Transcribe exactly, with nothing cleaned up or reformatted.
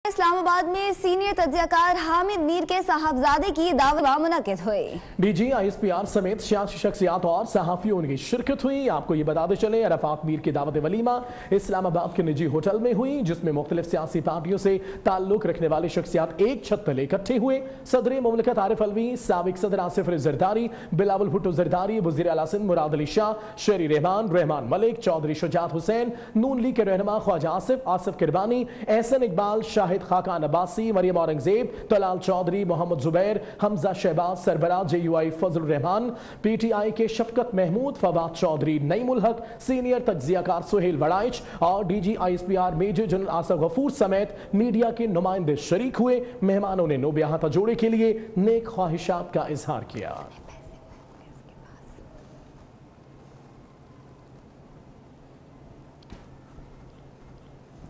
इस्लामाबाद में सीनियर तज्जियाकार हामिद मीर के साहबजादे की दावत मुनक़िद हुई। DG I S P R समेत सियासी शख्सियात और सहाफियों की शिरकत हुई। आपको ये बताते चले, अरफात मीर की दावत वलीमा इस्लामाबाद के निजी होटल में हुई, जिसमें मुख्तलिफ सियासी पार्टियों से ताल्लुक रखने वाले शख्सियात एक छत तले इकट्ठे हुए। सदर मुमलिकत आरिफ अलवी, साबिक सदर आसिफ जरदारी, बिलावल भुट्टो जरदारी, वज़ीर आला सिंध मुराद अली शाह, शेरी रहमान, रहमान मलिक, चौधरी शुजात हुसैन, नून लीग के रहनुमा ख्वाजा आसिफ, आसिफ किरबानी, एहसन इकबाल, शाहिद खाकान अब्बासी, मरियम औरंगजेब, तलाल चौधरी, मोहम्मद जुबैर, हमजा शहबाज सरबराह, J U I Fazal Rehman, P T I के शफकत महमूद, फवाद चौधरी, नईमुल हक, सीनियर तज्जियाकार सुहेल वड़ाइच और D G I S P R major general Asif Ghafoor समेत मीडिया के नुमाइंदे शरीक हुए। मेहमानों ने नोबियाहता जोड़े के लिए नेक ख्वाहिशात का इजहार किया।